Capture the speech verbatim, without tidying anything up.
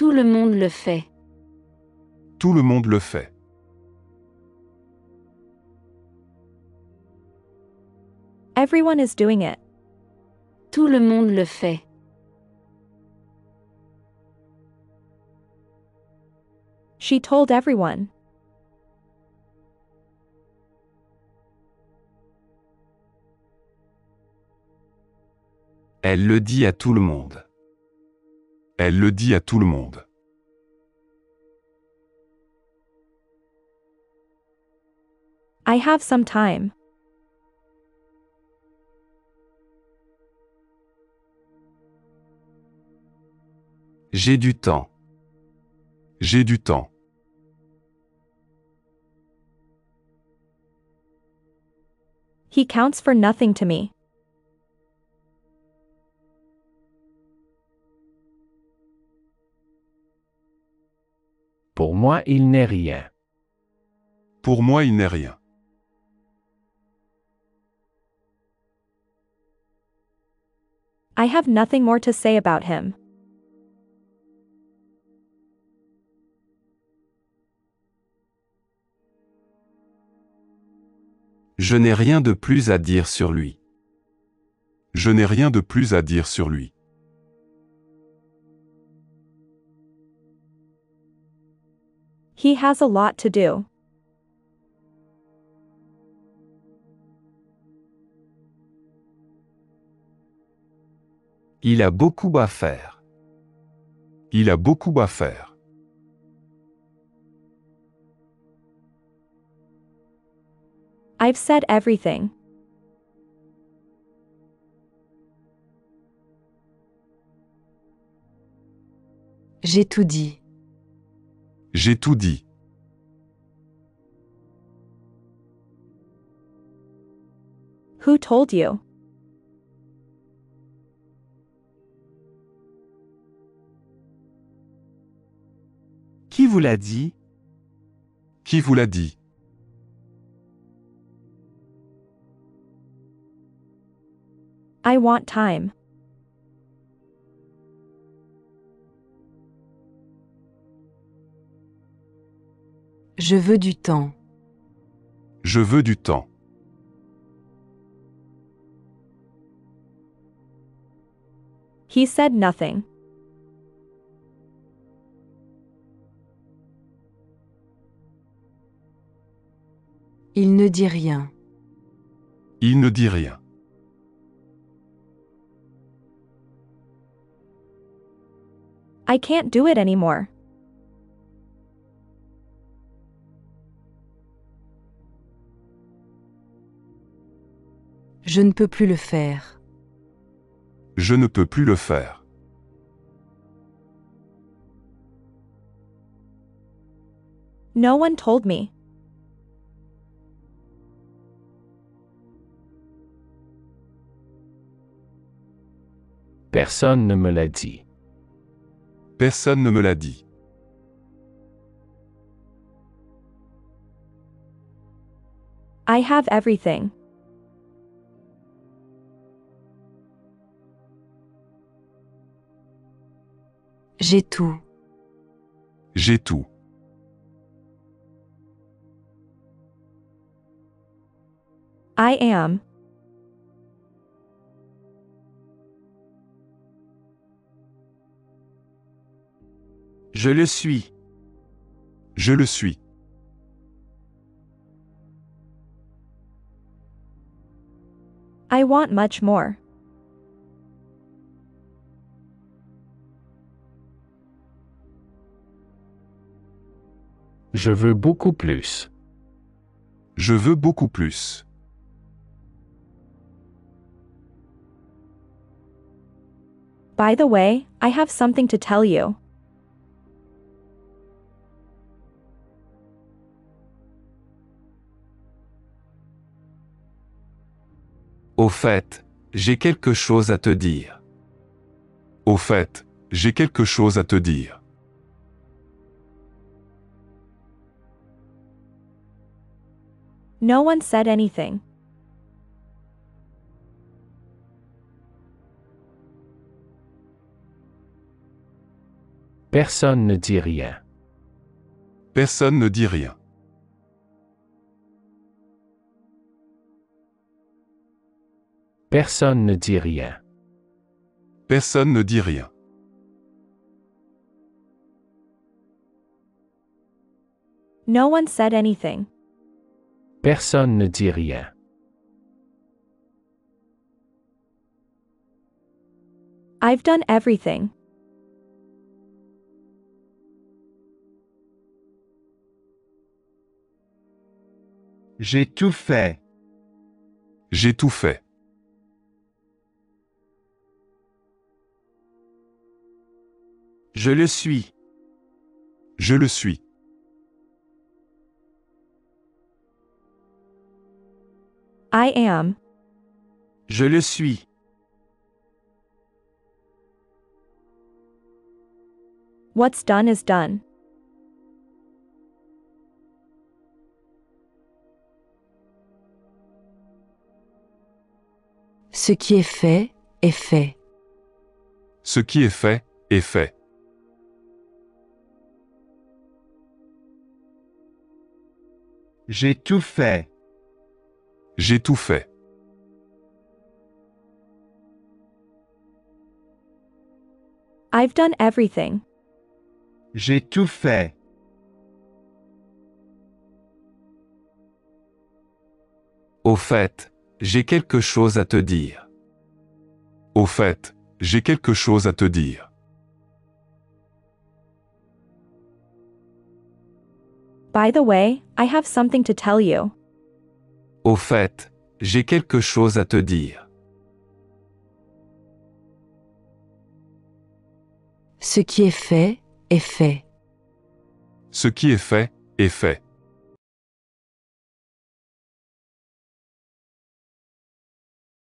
Tout le monde le fait. Tout le monde le fait. Everyone is doing it. Tout le monde le fait. She told everyone. Elle le dit à tout le monde. Elle le dit à tout le monde. I have some time. J'ai du temps. J'ai du temps. He counts for nothing to me. Pour moi, il n'est rien. Pour moi, il n'est rien. I have nothing more to say about him. Je n'ai rien de plus à dire sur lui. Je n'ai rien de plus à dire sur lui. He has a lot to do. Il a beaucoup à faire. Il a beaucoup à faire. I've said everything. J'ai tout dit. J'ai tout dit. Who told you? Qui vous l'a dit? Qui vous l'a dit? I want time. Je veux du temps. Je veux du temps. He said nothing. Il ne dit rien. Il ne dit rien. I can't do it anymore. Je ne peux plus le faire. Je ne peux plus le faire. No one told me. Personne ne me l'a dit. Personne ne me l'a dit. I have everything. J'ai tout. J'ai tout. I am. Je le suis. Je le suis. I want much more. Je veux beaucoup plus. Je veux beaucoup plus. By the way, I have something to tell you. Au fait, j'ai quelque chose à te dire. Au fait, j'ai quelque chose à te dire. No one said anything. Personne ne dit rien. Personne ne dit rien. Personne ne dit rien. Personne ne dit rien. No one said anything. Personne ne dit rien. I've done everything. J'ai tout fait. J'ai tout fait. Je le suis. Je le suis. I am. Je le suis. What's done is done. Ce qui est fait, est fait. Ce qui est fait, est fait. J'ai tout fait. J'ai tout fait. I've done everything. J'ai tout fait. Au fait, j'ai quelque chose à te dire. Au fait, j'ai quelque chose à te dire. By the way, I have something to tell you. Au fait, j'ai quelque chose à te dire. Ce qui est fait, est fait. Ce qui est fait, est fait.